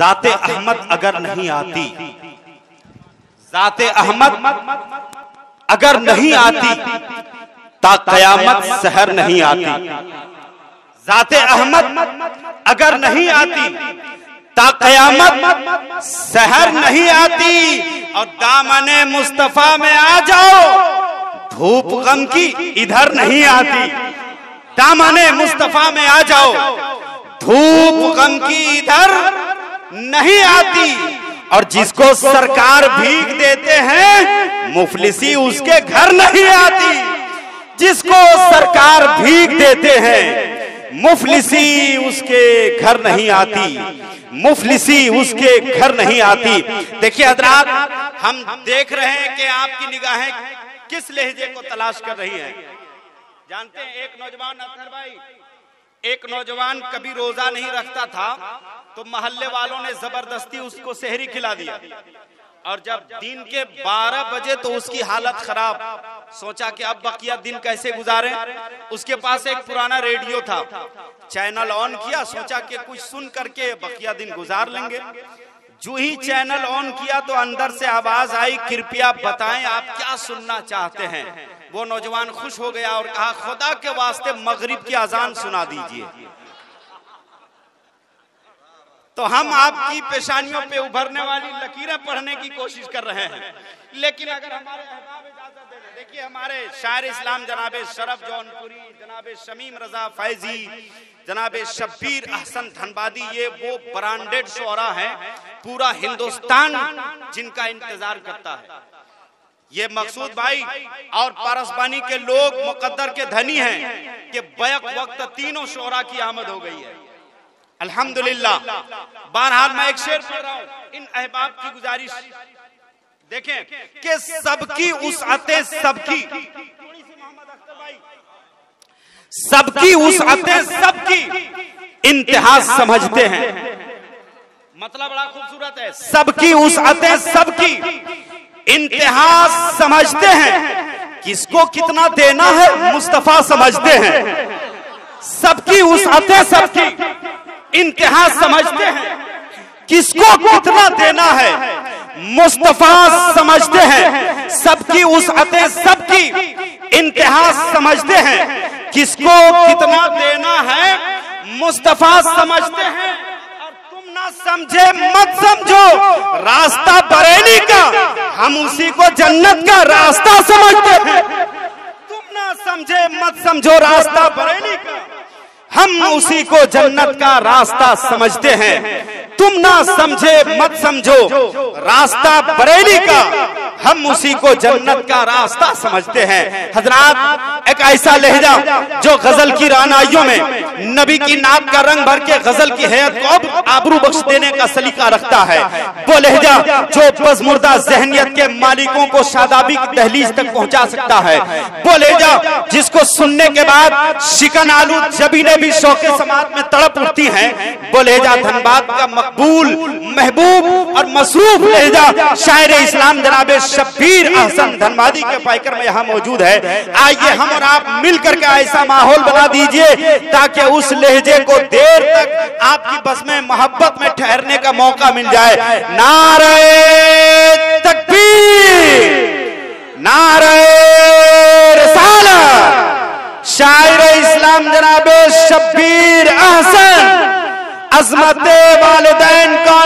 जाते अहमद अगर नहीं आती, जाते अहमद अगर नहीं आती ता कयामत सहर नहीं आती। जाते अहमद अगर नहीं आती ता कयामत सहर नहीं आती। और दामने मुस्तफा में आ जाओ, धूप गम की इधर नहीं आती। दामने मुस्तफा में आ जाओ, धूप गम की इधर नहीं आती। और जिसको सरकार भीख देते हैं, मुफलिसी उसके घर नहीं आती। जिसको सरकार भीख देते हैं, मुफलिसी उसके घर नहीं आती। मुफलिसी उसके घर नहीं आती। देखिए हजरात, हम देख रहे हैं कि आपकी निगाहें किस लहजे को तलाश कर रही हैं। जानते हैं, एक नौजवान अतहर भाई, एक नौजवान कभी रोजा नहीं रखता था तो मोहल्ले वालों ने जबरदस्ती उसको सहरी खिला दिया। और जब दिन के 12 बजे तो उसकी हालत खराब, सोचा कि अब बकिया दिन कैसे गुजारें। उसके पास एक पुराना रेडियो था, चैनल ऑन किया, सोचा कि कुछ सुन करके बकिया दिन गुजार लेंगे। जो ही चैनल ऑन किया तो अंदर से आवाज आई, कृपया बताएं आप क्या सुनना चाहते हैं। वो नौजवान खुश हो गया और कहा, खुदा के वास्ते मगरिब की अजान सुना दीजिए। तो हम आपकी पेशानियों पे उभरने वाली लकीरें पढ़ने की कोशिश कर रहे हैं, लेकिन अगर हमारे अहबाब इजाजत दे दें, देखिए हमारे शायर इस्लाम जनाबे शरफ जौनपुरी, जनाबे शमीम रजा फैजी, जनाबे शब्बीर अहसन धनबादी, ये वो ब्रांडेड शोरा हैं पूरा हिंदुस्तान जिनका इंतजार करता है। ये मकसूद भाई और पारसबानी के लोग मुकद्दर के धनी हैं कि बैक वक्त तीनों शोरा की आमद हो गई है, अल्हम्दुलिल्लाह। बहरहाल मैं एक शेर पढ़ रहा हूं, इन अहबाब की गुजारिश देखें कि सबकी उसअतें सबकी, सबकी उसअतें सबकी इंतहा समझते हैं। मतलब बड़ा खूबसूरत है, सबकी उसअतें सबकी इंतहा समझते हैं। किसको कितना देना है मुस्तफा समझते हैं। सबकी उसअतें सबकी इंतहा समझते हैं, किसको कितना देना है मुस्तफा समझते हैं। सबकी उसअतें सबकी इंतहा समझते हैं, किसको कितना देना है मुस्तफा समझते हैं। और तुम ना समझे मत समझो रास्ता बरेली का, हम उसी को जन्नत का रास्ता समझते हैं। तुम ना समझे मत समझो रास्ता बरेली का, हम उसी को जन्नत का रास्ता समझते हैं। तुम ना समझे मत समझो रास्ता बरेली का, हम उसी को जन्नत का रास्ता समझते हैं। हजरात, एक ऐसा लहजा जो गजल की रानाइयों में नबी की नात का रंग भर के गजल की हैत को अब आबरू बख्श देने का सलीका रखता है, वो लहजा जो बज़मुर्दा ज़हनियत के मालिकों को शादाबी की दहलीज तक पहुंचा सकता है, वो लहजा जिसको सुनने के बाद शिकन आलू जबीने भी शौके समात में तड़प उठती हैं, वो लहजा धनबाद का मकबूल, महबूब और मसरूफ लहजा शायर इस्लाम जनाबे शब्बीर अहसन धनबादी के पाइकर में यहाँ मौजूद है। आइए हम और आप मिलकर के ऐसा माहौल बना दीजिए ताकि उस लहजे को देर तक आपकी बस में मोहब्बत में ठहरने का मौका मिल जाए। नारे तकबीर, नारे रिसालत। शायर इस्लाम जनाबे शब्बीर अहसन अज़मते वालिदैन का